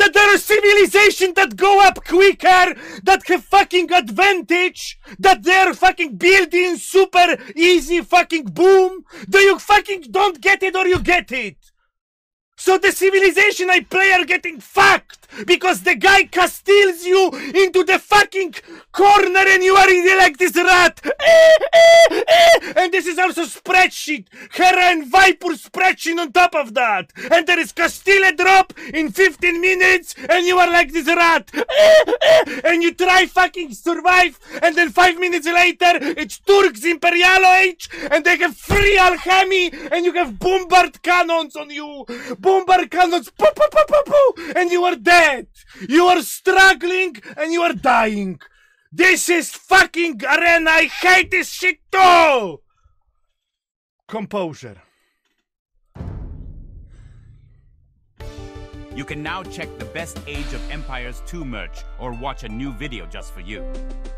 that there are civilizations that go up quicker, that have fucking advantage, that they're fucking building super easy fucking boom. Do you fucking don't get it or you get it? So the civilization I play are getting fucked because the guy castills you into the fucking corner and you are in like this rat. And this is also spreadsheet. Hera and Viper spreadsheet on top of that. And there is Castile drop in 15 minutes and you are like this rat. And you try fucking survive and then 5 minutes later it's Turks Imperial Age and they have free alchemy and you have bombard cannons on you. Bombard cannons, poo, poo, poo, poo, poo, and you are dead. You are struggling and you are dying. This is fucking arena. I hate this shit too. Composure. You can now check the best Age of Empires 2 merch or watch a new video just for you.